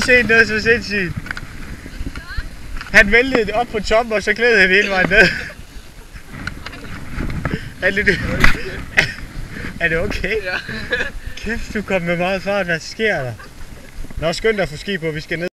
lige set noget så sindssygt. Han væltede op på toppen, og så glædede han hele vejen ned. Er det okay? Ja. Kæft, du kom med meget fart. Hvad sker der? Nå, skynd dig at få ski på, vi skal ned.